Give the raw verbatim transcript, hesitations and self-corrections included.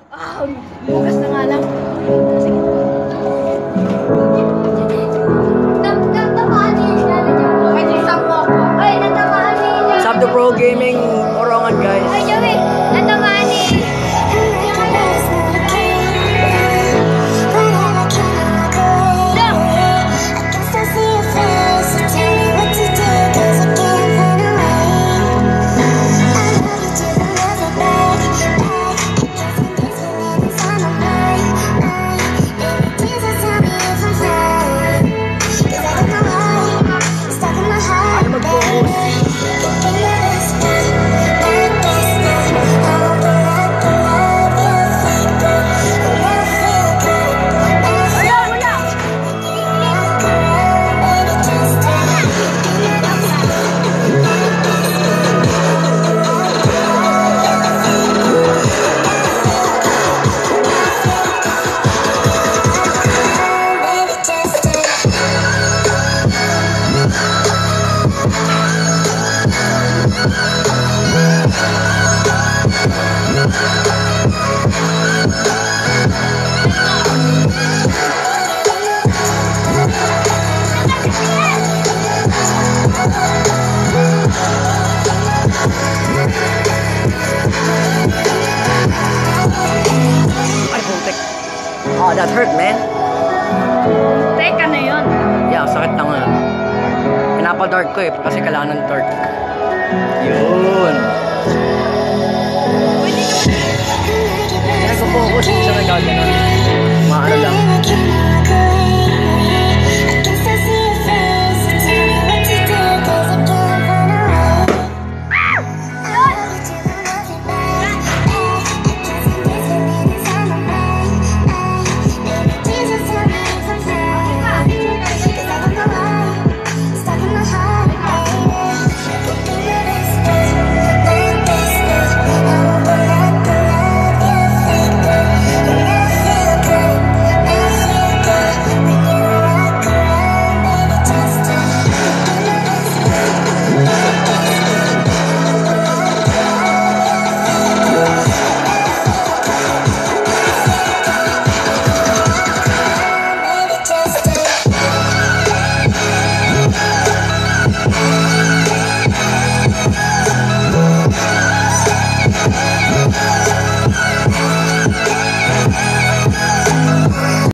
Ah, bukas na nga lang. Sige. Sub the Pro Gaming Orongan, guys. Ay, Joey, natamaan ni. Oh, that hurt, man. Teka na yun. Yeah, sakit na nga. Pinapadark ko eh, kasi kailangan ng torque. Yun.